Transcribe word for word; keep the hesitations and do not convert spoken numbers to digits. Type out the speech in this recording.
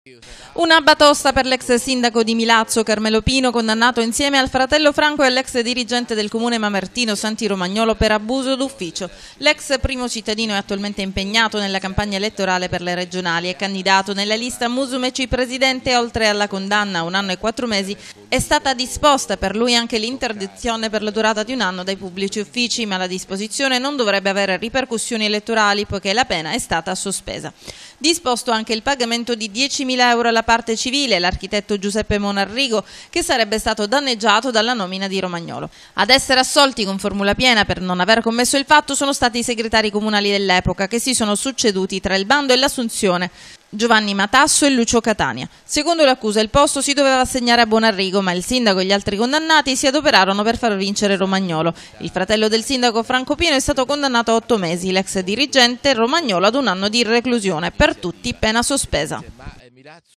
Una batosta per l'ex sindaco di Milazzo, Carmelo Pino, condannato insieme al fratello Franco e all'ex dirigente del comune Mamertino, Santi Romagnolo, per abuso d'ufficio. L'ex primo cittadino è attualmente impegnato nella campagna elettorale per le regionali. È candidato nella lista Musumeci presidente. Oltre alla condanna a un anno e quattro mesi, è stata disposta per lui anche l'interdizione per la durata di un anno dai pubblici uffici, ma la disposizione non dovrebbe avere ripercussioni elettorali poiché la pena è stata sospesa. Disposto anche il pagamento di diecimila euro alla parte civile, l'architetto Giuseppe Monarrigo, che sarebbe stato danneggiato dalla nomina di Romagnolo. Ad essere assolti con formula piena per non aver commesso il fatto sono stati i segretari comunali dell'epoca, che si sono succeduti tra il bando e l'assunzione, Giovanni Matasso e Lucio Catania. Secondo l'accusa il posto si doveva assegnare a Bonarrigo, ma il sindaco e gli altri condannati si adoperarono per far vincere Romagnolo. Il fratello del sindaco Franco Pino è stato condannato a otto mesi, l'ex dirigente Romagnolo ad un anno di reclusione, per tutti pena sospesa.